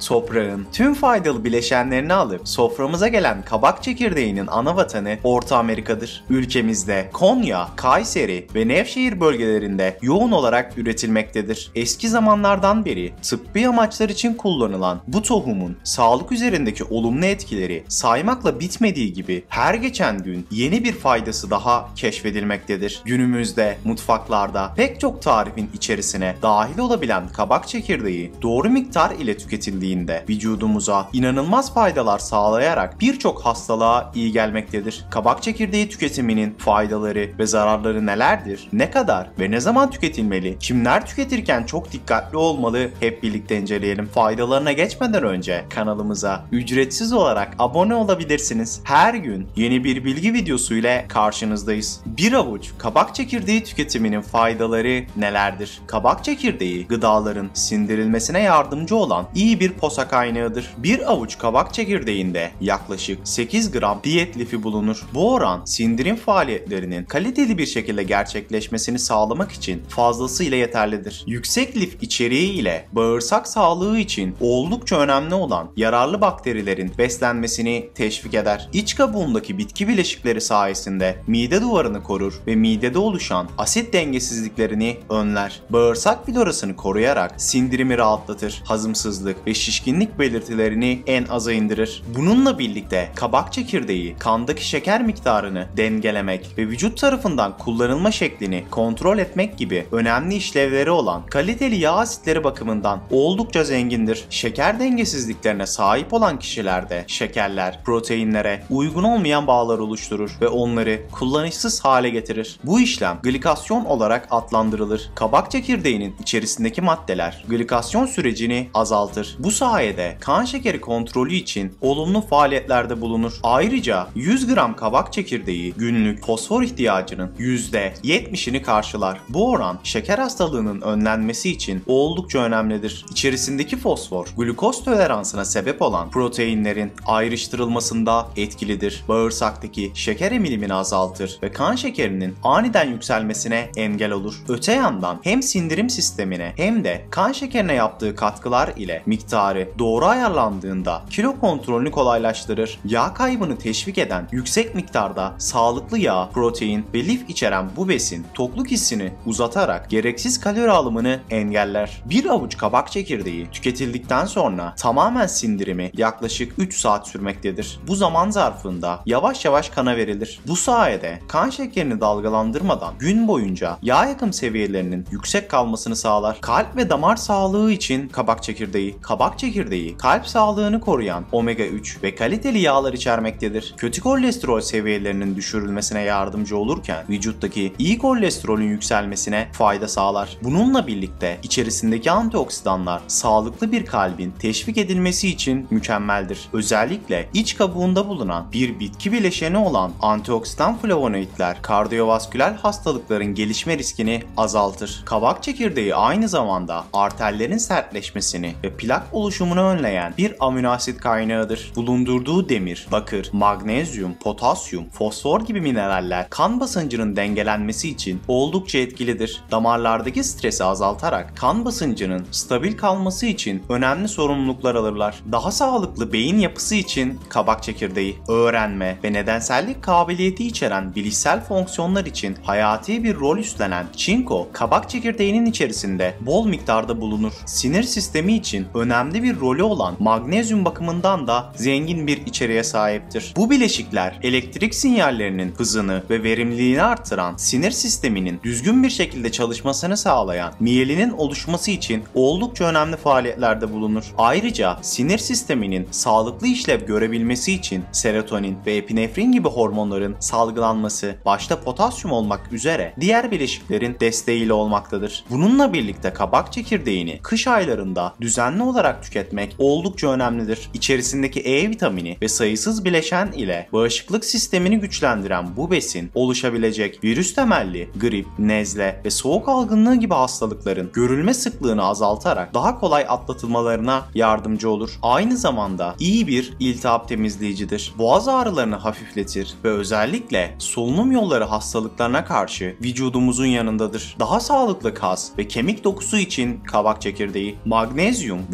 Toprağın tüm faydalı bileşenlerini alıp soframıza gelen kabak çekirdeğinin ana vatanı Orta Amerika'dır. Ülkemizde Konya, Kayseri ve Nevşehir bölgelerinde yoğun olarak üretilmektedir. Eski zamanlardan beri tıbbi amaçlar için kullanılan bu tohumun sağlık üzerindeki olumlu etkileri saymakla bitmediği gibi her geçen gün yeni bir faydası daha keşfedilmektedir. Günümüzde mutfaklarda pek çok tarifin içerisine dahil olabilen kabak çekirdeği doğru miktar ile tüketildiğinde vücudumuza inanılmaz faydalar sağlayarak birçok hastalığa iyi gelmektedir. Kabak çekirdeği tüketiminin faydaları ve zararları nelerdir? Ne kadar ve ne zaman tüketilmeli? Kimler tüketirken çok dikkatli olmalı? Hep birlikte inceleyelim. Faydalarına geçmeden önce kanalımıza ücretsiz olarak abone olabilirsiniz. Her gün yeni bir bilgi videosu ile karşınızdayız. Bir avuç kabak çekirdeği tüketiminin faydaları nelerdir? Kabak çekirdeği gıdaların sindirilmesine yardımcı olan iyi bir posa kaynağıdır. Bir avuç kabak çekirdeğinde yaklaşık 8 gram diyet lifi bulunur. Bu oran sindirim faaliyetlerinin kaliteli bir şekilde gerçekleşmesini sağlamak için fazlasıyla yeterlidir. Yüksek lif içeriği ile bağırsak sağlığı için oldukça önemli olan yararlı bakterilerin beslenmesini teşvik eder. İç kabuğundaki bitki bileşikleri sayesinde mide duvarını korur ve midede oluşan asit dengesizliklerini önler. Bağırsak florasını koruyarak sindirimi rahatlatır. Hazımsızlık ve şişkinlik belirtilerini en aza indirir. Bununla birlikte kabak çekirdeği kandaki şeker miktarını dengelemek ve vücut tarafından kullanılma şeklini kontrol etmek gibi önemli işlevleri olan kaliteli yağ asitleri bakımından oldukça zengindir. Şeker dengesizliklerine sahip olan kişilerde şekerler proteinlere uygun olmayan bağlar oluşturur ve onları kullanışsız hale getirir. Bu işlem glikasyon olarak adlandırılır. Kabak çekirdeğinin içerisindeki maddeler glikasyon sürecini azaltır. Bu sayede kan şekeri kontrolü için olumlu faaliyetlerde bulunur. Ayrıca 100 gram kabak çekirdeği günlük fosfor ihtiyacının %70'ini karşılar. Bu oran şeker hastalığının önlenmesi için oldukça önemlidir. İçerisindeki fosfor glukoz toleransına sebep olan proteinlerin ayrıştırılmasında etkilidir. Bağırsaktaki şeker emilimini azaltır ve kan şekerinin aniden yükselmesine engel olur. Öte yandan hem sindirim sistemine hem de kan şekerine yaptığı katkılar ile miktarı doğru ayarlandığında kilo kontrolünü kolaylaştırır. Yağ kaybını teşvik eden yüksek miktarda sağlıklı yağ, protein ve lif içeren bu besin tokluk hissini uzatarak gereksiz kalori alımını engeller. Bir avuç kabak çekirdeği tüketildikten sonra tamamen sindirimi yaklaşık 3 saat sürmektedir. Bu zaman zarfında yavaş yavaş kana verilir. Bu sayede kan şekerini dalgalandırmadan gün boyunca yağ yakım seviyelerinin yüksek kalmasını sağlar. Kalp ve damar sağlığı için kabak çekirdeği kalp sağlığını koruyan omega 3 ve kaliteli yağlar içermektedir. Kötü kolesterol seviyelerinin düşürülmesine yardımcı olurken vücuttaki iyi kolesterolün yükselmesine fayda sağlar. Bununla birlikte içerisindeki antioksidanlar sağlıklı bir kalbin teşvik edilmesi için mükemmeldir. Özellikle iç kabuğunda bulunan bir bitki bileşeni olan antioksidan flavonoidler kardiyovasküler hastalıkların gelişme riskini azaltır. Kabak çekirdeği aynı zamanda arterlerin sertleşmesini ve plak oluşumunu önleyen bir amino asit kaynağıdır. Bulundurduğu demir, bakır, magnezyum, potasyum, fosfor gibi mineraller kan basıncının dengelenmesi için oldukça etkilidir. Damarlardaki stresi azaltarak kan basıncının stabil kalması için önemli sorumluluklar alırlar. Daha sağlıklı beyin yapısı için kabak çekirdeği, öğrenme ve nedensellik kabiliyeti içeren bilişsel fonksiyonlar için hayati bir rol üstlenen çinko, kabak çekirdeğinin içerisinde bol miktarda bulunur. Sinir sistemi için önemli bir rolü olan magnezyum bakımından da zengin bir içeriğe sahiptir. Bu bileşikler elektrik sinyallerinin hızını ve verimliliğini artıran, sinir sisteminin düzgün bir şekilde çalışmasını sağlayan miyelinin oluşması için oldukça önemli faaliyetlerde bulunur. Ayrıca sinir sisteminin sağlıklı işlev görebilmesi için serotonin ve epinefrin gibi hormonların salgılanması, başta potasyum olmak üzere diğer bileşiklerin desteğiyle olmaktadır. Bununla birlikte kabak çekirdeğini kış aylarında düzenli olarak tüketmek oldukça önemlidir. İçerisindeki E vitamini ve sayısız bileşen ile bağışıklık sistemini güçlendiren bu besin oluşabilecek virüs temelli grip, nezle ve soğuk algınlığı gibi hastalıkların görülme sıklığını azaltarak daha kolay atlatılmalarına yardımcı olur. Aynı zamanda iyi bir iltihap temizleyicidir. Boğaz ağrılarını hafifletir ve özellikle solunum yolları hastalıklarına karşı vücudumuzun yanındadır. Daha sağlıklı kas ve kemik dokusu için kabak çekirdeği. Magnezyum vücuda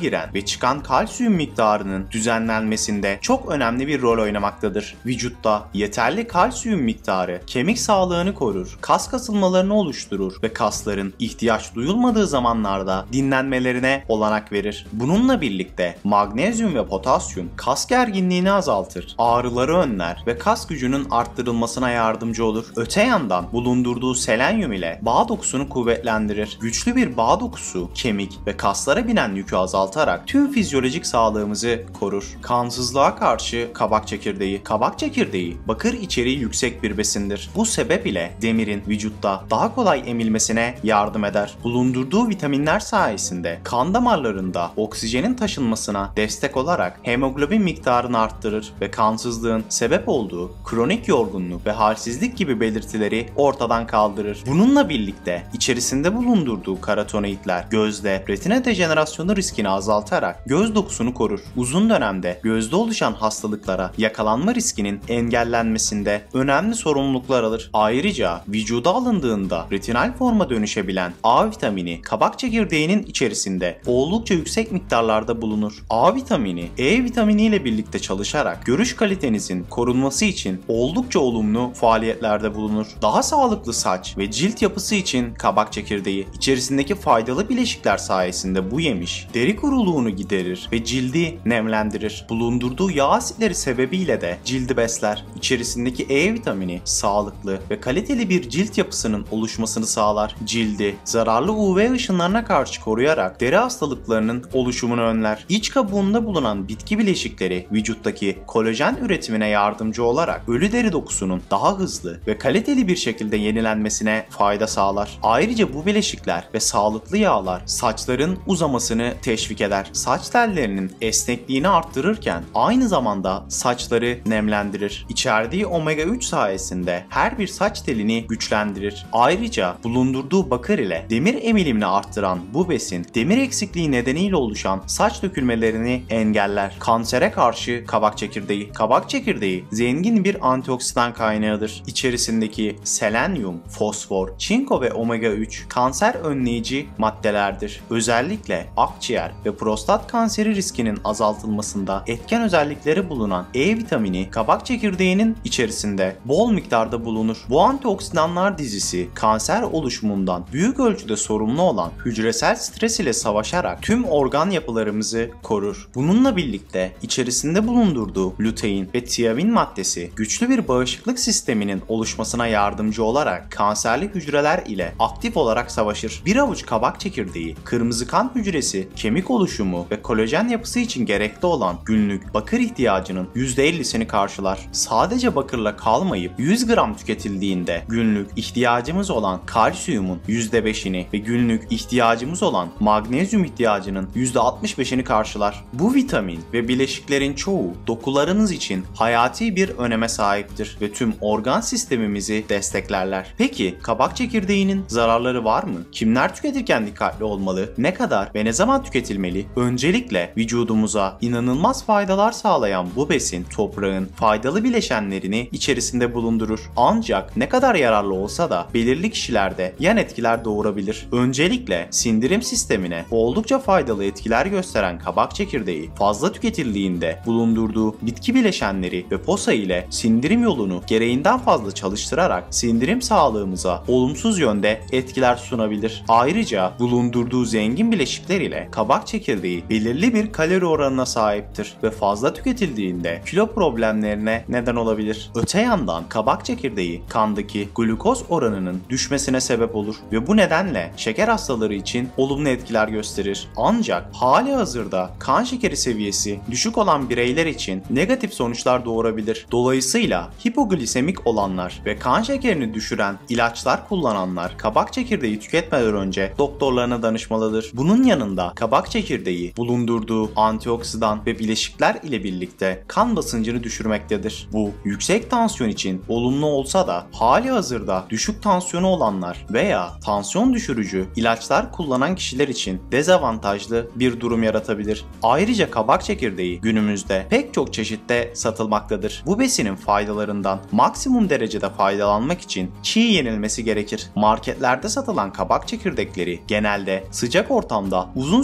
giren ve çıkan kalsiyum miktarının düzenlenmesinde çok önemli bir rol oynamaktadır. Vücutta yeterli kalsiyum miktarı kemik sağlığını korur, kas kasılmalarını oluşturur ve kasların ihtiyaç duyulmadığı zamanlarda dinlenmelerine olanak verir. Bununla birlikte magnezyum ve potasyum kas gerginliğini azaltır, ağrıları önler ve kas gücünün arttırılmasına yardımcı olur. Öte yandan bulundurduğu selenyum ile bağ dokusunu kuvvetlendirir. Güçlü bir bağ dokusu kemik ve kaslara binen yükü azaltarak tüm fizyolojik sağlığımızı korur. Kansızlığa karşı kabak çekirdeği. Kabak çekirdeği bakır içeriği yüksek bir besindir. Bu sebep ile demirin vücutta daha kolay emilmesine yardım eder. Bulundurduğu vitaminler sayesinde kan damarlarında oksijenin taşınmasına destek olarak hemoglobin miktarını arttırır ve kansızlığın sebep olduğu kronik yorgunluk ve halsizlik gibi belirtileri ortadan kaldırır. Bununla birlikte içerisinde bulundurduğu karotenoidler gözde retina dejenerasyonu riskini azaltarak göz dokusunu korur. Uzun dönemde gözde oluşan hastalıklara yakalanma riskinin engellenmesinde önemli sorumluluklar alır. Ayrıca vücuda alındığında retinal forma dönüşebilen A vitamini kabak çekirdeğinin içerisinde oldukça yüksek miktarlarda bulunur. A vitamini E vitamini ile birlikte çalışarak görüş kalitenizin korunması için oldukça olumlu faaliyetlerde bulunur. Daha sağlıklı saç ve cilt yapısı için kabak çekirdeği içerisindeki faydalı bileşikler sayesinde bu yemiş deri kuruluğunu giderir ve cildi nemlendirir. Bulundurduğu yağ asitleri sebebiyle de cildi besler. İçerisindeki E vitamini sağlıklı ve kaliteli bir cilt yapısının oluşmasını sağlar. Cildi zararlı UV ışınlarına karşı koruyarak deri hastalıklarının oluşumunu önler. İç kabuğunda bulunan bitki bileşikleri vücuttaki kolajen üretimine yardımcı olarak ölü deri dokusunun daha hızlı ve kaliteli bir şekilde yenilenmesine fayda sağlar. Ayrıca bu bileşikler ve sağlıklı yağlar saçların uzamasını teşvik eder. Saç tellerinin esnekliğini arttırırken aynı zamanda saçları nemlendirir. İçerdiği omega 3 sayesinde her bir saç telini güçlendirir. Ayrıca bulundurduğu bakır ile demir emilimini arttıran bu besin demir eksikliği nedeniyle oluşan saç dökülmelerini engeller. Kansere karşı kabak çekirdeği. Kabak çekirdeği zengin bir antioksidan kaynağıdır. İçerisindeki selenyum, fosfor, çinko ve omega 3 kanser önleyici maddelerdir. Özellikle akciğer ve prostat kanseri riskinin azaltılmasında etken özellikleri bulunan E vitamini kabak çekirdeğinin içerisinde bol miktarda bulunur. Bu antioksidanlar dizisi kanser oluşumundan büyük ölçüde sorumlu olan hücresel stres ile savaşarak tüm organ yapılarımızı korur. Bununla birlikte içerisinde bulundurduğu lutein ve tiamin maddesi güçlü bir bağışıklık sisteminin oluşmasına yardımcı olarak kanserli hücreler ile aktif olarak savaşır. Bir avuç kabak çekirdeği, kırmızı kan hücresi, kemik oluşumu ve kolajen yapısı için gerekli olan günlük bakır ihtiyacının %50'sini karşılar. Sadece bakırla kalmayıp 100 gram tüketildiğinde günlük ihtiyacımız olan kalsiyumun %5'ini ve günlük ihtiyacımız olan magnezyum ihtiyacının %65'ini karşılar. Bu vitamin ve bileşiklerin çoğu dokularınız için hayati bir öneme sahiptir ve tüm organ sistemimizi desteklerler. Peki kabak çekirdeğinin zararları var mı? Kimler tüketirken dikkatli olmalı? Ne kadar ve ne zaman tüketilmeli? Öncelikle vücudumuza inanılmaz faydalar sağlayan bu besin toprağın faydalı bileşenlerini içerisinde bulundurur. Ancak ne kadar yararlı olsa da belirli kişilerde yan etkiler doğurabilir. Öncelikle sindirim sistemine oldukça faydalı etkiler gösteren kabak çekirdeği fazla tüketildiğinde bulundurduğu bitki bileşenleri ve posa ile sindirim yolunu gereğinden fazla çalıştırarak sindirim sağlığımıza olumsuz yönde etkiler sunabilir. Ayrıca bulundurduğu zengin bileşikler ile kabak çekirdeği belirli bir kalori oranına sahiptir ve fazla tüketildiğinde kilo problemlerine neden olabilir. Öte yandan kabak çekirdeği kandaki glukoz oranının düşmesine sebep olur ve bu nedenle şeker hastaları için olumlu etkiler gösterir. Ancak halihazırda kan şekeri seviyesi düşük olan bireyler için negatif sonuçlar doğurabilir. Dolayısıyla hipoglisemik olanlar ve kan şekerini düşüren ilaçlar kullananlar kabak çekirdeği tüketmeden önce doktorlarına danışmalıdır. Bunun yanında kabak çekirdeği bulundurduğu antioksidan ve bileşikler ile birlikte kan basıncını düşürmektedir. Bu yüksek tansiyon için olumlu olsa da halihazırda düşük tansiyonu olanlar veya tansiyon düşürücü ilaçlar kullanan kişiler için dezavantajlı bir durum yaratabilir. Ayrıca kabak çekirdeği günümüzde pek çok çeşitte satılmaktadır. Bu besinin faydalarından maksimum derecede faydalanmak için çiğ yenilmesi gerekir. Marketlerde satılan kabak çekirdekleri genelde sıcak ortamda uzun süre kaldırılmaktadır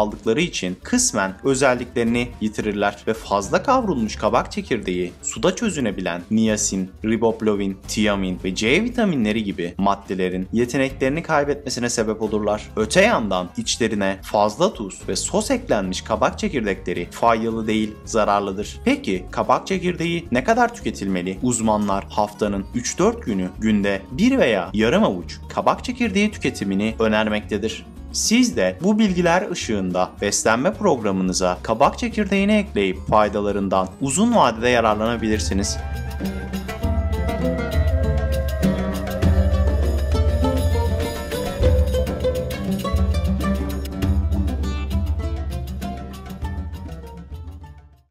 aldıkları için kısmen özelliklerini yitirirler ve fazla kavrulmuş kabak çekirdeği suda çözünebilen niasin, riboflavin, tiamin ve C vitaminleri gibi maddelerin yeteneklerini kaybetmesine sebep olurlar. Öte yandan içlerine fazla tuz ve sos eklenmiş kabak çekirdekleri faydalı değil, zararlıdır. Peki kabak çekirdeği ne kadar tüketilmeli? Uzmanlar haftanın 3-4 günü günde 1 veya yarım avuç kabak çekirdeği tüketimini önermektedir. Siz de bu bilgiler ışığında beslenme programınıza kabak çekirdeğini ekleyip faydalarından uzun vadede yararlanabilirsiniz.